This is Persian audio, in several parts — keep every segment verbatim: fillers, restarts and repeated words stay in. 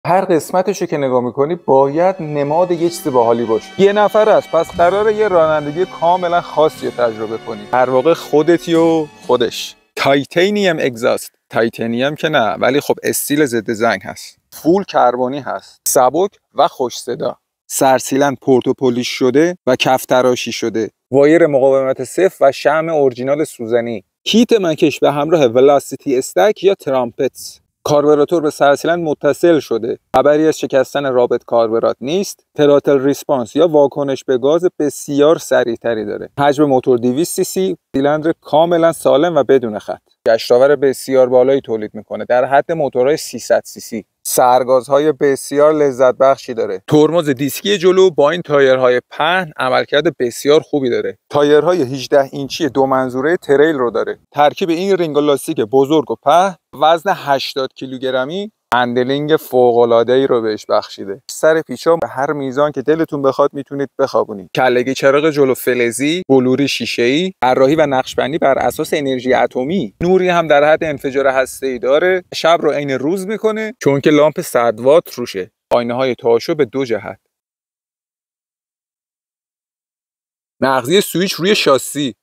هر قسمتشو که نگاه میکنی باید نماد یه چیز باحالی باشه. یه نفر است، پس قراره یه رانندگی کاملا خاصی رو تجربه کنی. در واقع خودتی و خودش. تایتانیوم اگزاست. تایتانیوم که نه، ولی خب استیل ضد زنگ هست. فول کربنی هست. سبک و خوش صدا. سرسیلن پورتوپولیش شده و کف تراشی شده. وایر مقاومت صفر و شمع اورجینال سوزنی. کیت مکش به همراه ولاسیتی استک یا ترامپتس. کاربراتور به سرسیلن متصل شده. خبری از شکستن رابط کاربرات نیست. تراتل ریسپانس یا واکنش به گاز بسیار سریعتری داره. حجم موتور دویست سی سی، سیلندر کاملا سالم و بدون خط. گشتاور بسیار بالایی تولید میکنه در حد موتورهای سیصد سی سی. سرگازهای بسیار لذت بخشی داره. ترمز دیسکی جلو با این تایرهای پهن عملکرد بسیار خوبی داره. تایرهای هجده اینچی دو منظوره تریل رو داره. ترکیب این رینگ لاستیک بزرگ و پهن وزن هشتاد کیلوگرمی هندلینگ فوق‌العاده‌ای رو بهش بخشیده. سر پیچا به هر میزان که دلتون بخواد میتونید بخوابونید. کلگی چراغ جلو فلزی، بلوری شیشه‌ای، طراحی و نقشبندی بر اساس انرژی اتمی. نوری هم در حد انفجار هسته‌ای داره. شب رو عین روز میکنه چون که لامپ صد وات روشه. آینه‌های تاشو به دو جهت. نقضی سوئیچ روی شاسی.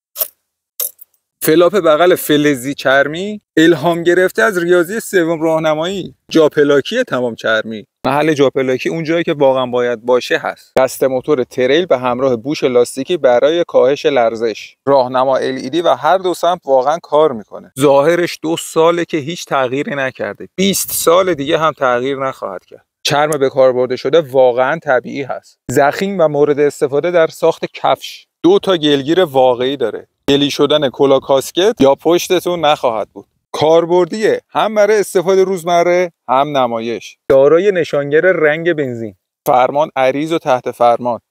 فلاپ بغل فلزی چرمی الهام گرفته از ریاضی سوم راهنمایی. جاپلاکی تمام چرمی. محل جاپلاکی اون جایی که واقعا باید باشه هست. دسته موتور تریل به همراه بوش لاستیکی برای کاهش لرزش. راهنما ال ای دی و هر دو سمت واقعا کار میکنه. ظاهرش دو ساله که هیچ تغییری نکرده. بیست سال دیگه هم تغییر نخواهد کرد. چرم به کار برده شده واقعا طبیعی هست. ضخیم و مورد استفاده در ساخت کفش. دو تا گلگیر واقعی داره. گلی شدن کلا کاسکت یا پشتتون نخواهد بود. کاربردیه، هم برای استفاده روزمره هم نمایش. دارای نشانگر رنگ بنزین. فرمان عریض و تحت فرمان.